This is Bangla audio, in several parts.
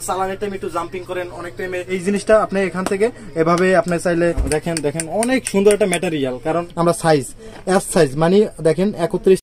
চালানের টাইম একটু জাম্পিং করেন অনেক টাইমে, এই জিনিসটা আপনি এখান থেকে এভাবে আপনি চাইলে দেখেন দেখেন অনেক সুন্দর একটা ম্যাটেরিয়াল। কারণ আমরা সাইজ এস সাইজ মানে দেখেন 31।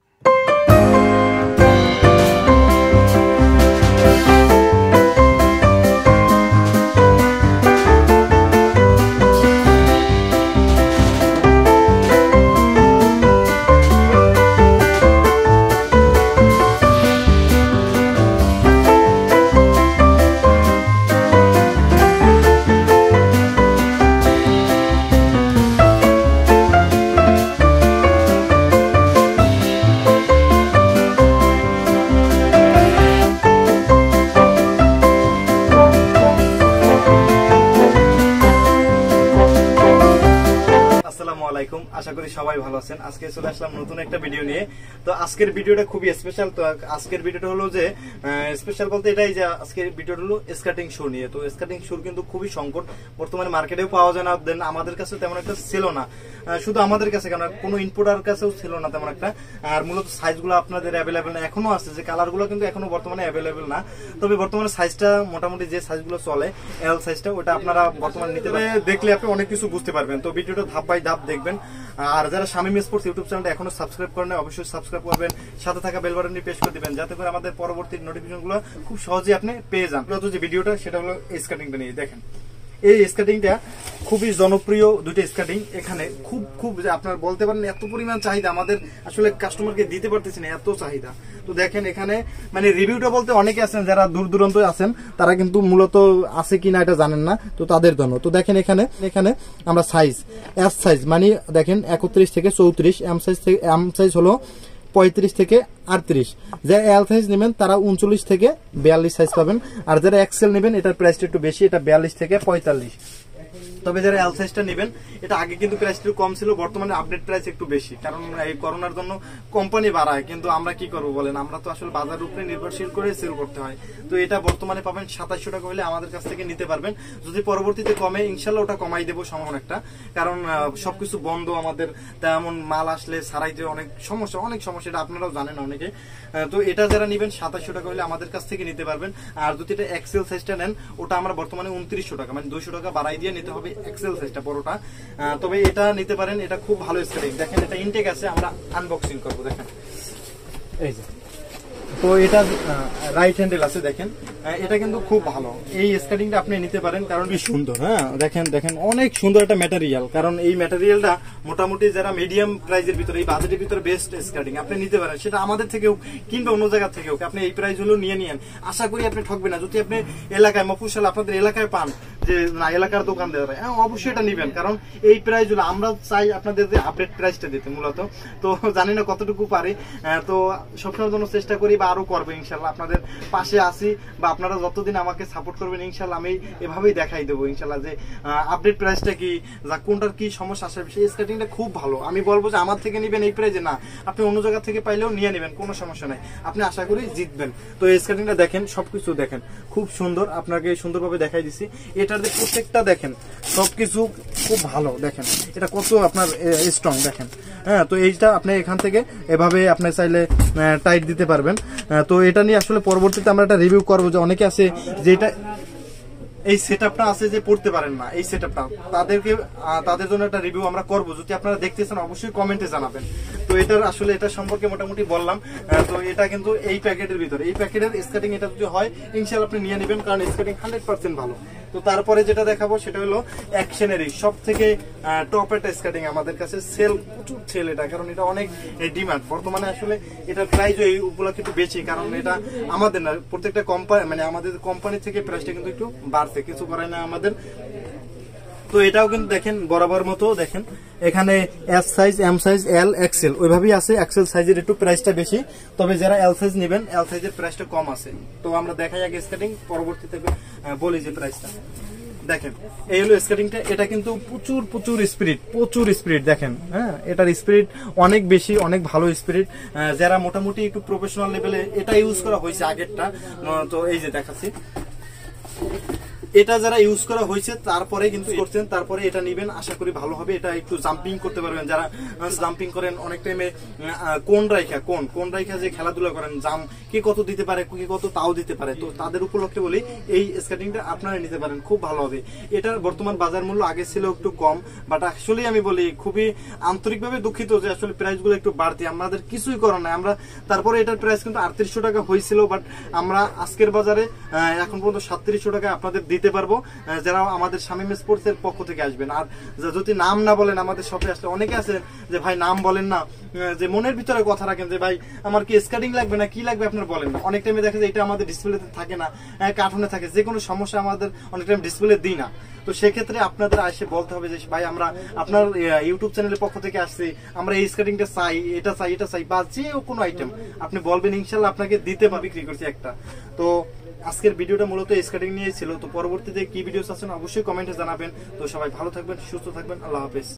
আশা করি সবাই ভালো আছেন। আজকে চলে আসলাম নতুন একটা ভিডিও নিয়ে। তো আজকের ভিডিওটা খুবই স্পেশাল। তো আজকের ভিডিওটা হলো যে স্পেশাল বলতে এটাই যে আজকের ভিডিওটা হলো স্কার্টিং শু নিয়ে। তো স্কার্টিং শু কিন্তু খুবই সংকট, বর্তমানে মার্কেটেও পাওয়া যায় না, দেন আমাদের কাছে তেমন একটা ছিল না। শুধু আমাদের কাছে কেন, কোনো ইম্পোর্টার কাছেও ছিল না তেমন একটা। আর মূলত সাইজগুলো আপনাদের অ্যাভেলেবেল না, এখনো আছে যে কালারগুলো কিন্তু এখনো বর্তমানে অ্যাভেলেবেল না। তবে বর্তমানে সাইজটা মোটামুটি যে সাইজগুলো চলে এল সাইজটা, ওটা আপনারা বর্তমানে নিতে পারেন। দেখলে আপনি অনেক কিছু বুঝতে পারবেন। তো ভিডিওটা ধাপ বাই ধাপ দেখবেন। আর যারা শামীম স্পোর্টস ইউটিউব চ্যানেলটা এখনো সাবস্ক্রাইব করেন অবশ্যই সাবস্ক্রাইব করবেন, সাথে থাকা বেল বাটনটি প্রেস করে দিবেন যাতে করে আমাদের পরবর্তী নোটিফিকেশনগুলো খুব সহজেই আপনি পেয়ে যান। যে ভিডিওটা সেটা হলো এই স্কার্টিংটা নিয়ে। দেখেন এই স্কার্টিংটা খুবই জনপ্রিয় দুটো স্কার্টিং। এখানে খুব খুব আপনার বলতে পারেন এত পরিমাণ চাহিদা, আমাদের আসলে কাস্টমারকে দিতে পারতেছি না, এত চাহিদা। তো দেখেন এখানে মানে রিভিউটা বলতে অনেকে আছেন যারা দূর দূরান্ত আছেন, তারা কিন্তু মূলত আছে কিনা এটা জানেন না, তো তাদের জন্য। তো দেখেন এখানে আমরা সাইজ এস সাইজ মানে দেখেন 31 থেকে 34, এম সাইজ হলো 35 থেকে 38। যারা এল সাইজ নেবেন তারা 39 থেকে 42 সাইজ পাবেন। আর যারা এক্সেল নেবেন এটার প্রাইসটা একটু বেশি, এটা 42 থেকে 45। তবে যারা এল সাইজটা নেবেন, এটা আগে কিন্তু প্রাইসটা কম ছিল, বর্তমানে আপডেট প্রাইস একটু বেশি। কারণ এই করোনার জন্য কোম্পানি বাড়ায়, কিন্তু আমরা কি করবো বলেন, আমরা তো আসলে বাজার উপরে নির্ভরশীল করে সেল করতে হয়। তো এটা বর্তমানে পাবেন 2700 টাকা হলে আমাদের কাছ থেকে নিতে পারবেন। যদি পরবর্তীতে কমে ইনশাল্লাহ ওটা কমাই দেবো সম্ভব একটা, কারণ সবকিছু বন্ধ আমাদের, তেমন মাল আসলে সারাইতে অনেক সমস্যা, এটা আপনারাও জানেন অনেকে। তো এটা যারা নেবেন 2700 টাকা হলে আমাদের কাছ থেকে নিতে পারবেন। আর যদি এটা এক্সেল সাইজটা নেন, ওটা আমরা বর্তমানে 2900 টাকা মানে 200 টাকা বাড়াই দিয়ে নিতে হবে এক্সেল সাইজটা বড়টা। তবে এটা নিতে পারেন, এটা খুব ভালো স্কার্টিং। দেখেন এটা ইনটেক আছে, আমরা আনবক্সিং করবো। দেখেন এই যে, তো এটা রাইট হ্যান্ডেল আছে। দেখেন এটা কিন্তু খুব ভালো, এই স্কার্টিংটা আপনি নিতে পারেন, কারণ কি সুন্দর। হ্যাঁ দেখেন দেখেন অনেক সুন্দর একটা ম্যাটেরিয়াল। কারণ এই ম্যাটেরিয়ালটা মোটামুটি যারা মিডিয়াম প্রাইসের ভিতরে, এই বাজেটের ভিতরে বেস্ট স্কার্টিং আপনি নিতে পারেন। সেটা আমাদের থেকেও কিংবা অন্য জায়গা থেকেও আপনি এই প্রাইস হলেও নিয়ে নিয়েন, আশা করি আপনি ঠকবেন না। যদি আপনি এলাকায় মফস্বল আপনাদের এলাকায় পান, যে না এলাকার দোকান দেওয়া হয়, অবশ্যই এটা নিবেন। কারণ এই প্রাইস হলো আমরা চাই আপনাদের যে আপডেট প্রাইসটা দিতে মূলত। তো জানি না কতটুকু পারি, তো সবসময়ের জন্য চেষ্টা করি বা আরো করবো ইনশাল্লাহ। আপনাদের পাশে আসি বা আপনারা যতদিন আমাকে সাপোর্ট করবেন ইনশাল্লাহ আমি এভাবেই দেখাই দেবো ইনশাল্লাহ যে আপডেট প্রাইসটা কি, যা কোনটার কি সমস্যা আসে। সেই স্কার্টিংটা খুব ভালো, আমি বলবো যে আমার থেকে নিবেন এই প্রাইসে না, আপনি অন্য জায়গা থেকে পাইলেও নিয়ে নেবেন, কোনো সমস্যা নাই, আপনি আশা করি জিতবেন। তো এই স্কার্টিংটা দেখেন, সবকিছু দেখেন খুব সুন্দর, আপনাকে সুন্দরভাবে দেখাই দিছি। এটার যে প্রত্যেকটা দেখেন সবকিছু খুব ভালো। দেখেন এটা কত আপনার স্ট্রং দেখেন। হ্যাঁ তো এইটা আপনি এখান থেকে এভাবে আপনি চাইলে টাইট দিতে পারবেন। তো এটা নিয়ে আসলে পরবর্তীতে আমরা একটা রিভিউ করবো, যে অনেকে আছে যে এটা এই সেটআপটা আছে যে পড়তে পারেন না, এই সেটআপটা তাদের জন্য একটা রিভিউ আমরা করব। যদি আপনারা দেখতে চান অবশ্যই কমেন্টে জানাবেন। তো এটার আসলে এটা সম্পর্কে মোটামুটি বললাম। তো এটা কিন্তু এই প্যাকেটের ভিতরে, এই প্যাকেটের স্কার্টিং এটা যদি হয় ইনশাআল্লাহ আপনি নিয়ে নেবেন, কারণ স্কার্টিং 100% ভালো। তো তারপরে যেটা দেখাবো সেটা হলো অ্যাকশনেরই সব থেকে টপ একটা স্কার্টিং, আমাদের কাছে সেল প্রচুর সেল এটা, কারণ এটা অনেক ডিমান্ড বর্তমানে। আসলে এটার প্রাইস এই উপলক্ষে একটু বেশি, কারণ এটা আমাদের না, প্রত্যেকটা কোম্পানি মানে আমাদের কোম্পানি থেকে প্রাইসটা কিন্তু একটু বাড়ছে, কিছু করায় না আমাদের। তো এটাও কিন্তু দেখেন বরাবর মতো দেখেন, এখানে S size, M size, L, XL ওইভাবেই আছে। এক্সেল সাইজের একটু প্রাইসটা বেশি, তবে যারা এল সাইজ নেবেন এল সাইজের প্রাইসটা কম আছে। তো আমরা দেখাই আগে স্কার্টিং, পরবর্তীতে বলি যে প্রাইসটা। দেখেন এই হলো স্কার্টিংটা, এটা কিন্তু প্রচুর স্পিড দেখেন। হ্যাঁ এটার স্পিড অনেক বেশি, অনেক ভালো স্পিড। যারা মোটামুটি একটু প্রফেশনাল লেভেলে এটা ইউজ করা হয়েছে আগেরটা। তো এই যে দেখাচ্ছি, এটা যারা ইউজ করা হয়েছে তারপরে কিন্তু করছেন, তারপরে এটা নিবেন, আশা করি ভালো হবে। এটা একটু জাম্পিং করতে পারবেন, যারা জাম্পিং করেন অনেক টাইমে কোন রাইখা যে খেলাধুলা করেন, জাম কি কত দিতে পারে, কি কত তাও দিতে পারে, তো তাদের উপলক্ষে বলি এই স্কেটিংটা আপনারা নিতে পারেন, খুব ভালো হবে। এটার বর্তমান বাজার মূল্য আগে ছিল একটু কম, বাট আসলে আমি বলি খুবই আন্তরিকভাবে দুঃখিত যে আসলে প্রাইস গুলো একটু বাড়তি, আমাদের কিছুই করার নাই। আমরা তারপরে এটার প্রাইস কিন্তু 3800 টাকা হয়েছিল, বাট আমরা আজকের বাজারে এখন পর্যন্ত 3700 টাকা আপনাদের দিতে পারবো, যারা আমাদের শামীম স্পোর্টস এর পক্ষ থেকে আসবেন। আর যদি নাম না বলেন আমাদের শপে আসলে, অনেকে আছেন যে ভাই নাম বলেন না, যে মনের ভিতরে কথা রাখেন যে ভাই আমার কি স্কার্টিং লাগবে না কি লাগবে আপনার বলেন না। অনেক টাইমে দেখা যায় এটা আমাদের ডিসপ্লেতে থাকে না, কার্টুনে থাকে, যে কোনো সমস্যা আমাদের অনেক টাইম ডিসপ্লে দিই না। তো সেক্ষেত্রে আপনাদের এসে বলতে হবে যে ভাই আমরা আপনার ইউটিউব চ্যানেলের পক্ষ থেকে আসছি, আমরা এই স্কার্টিংটা চাই, এটা চাই, এটা চাই, বা যে কোনো আইটেম আপনি বলবেন, ইনশাল্লাহ আপনাকে দিতে বা বিক্রি করছি একটা। তো আজকের ভিডিওটা মূলত স্কার্টিং নিয়ে ছিল। তো পরবর্তীতে কি ভিডিও চাচ্ছেন অবশ্যই কমেন্টে জানাবেন। তো সবাই ভালো থাকবেন, সুস্থ থাকবেন, আল্লাহ হাফেজ।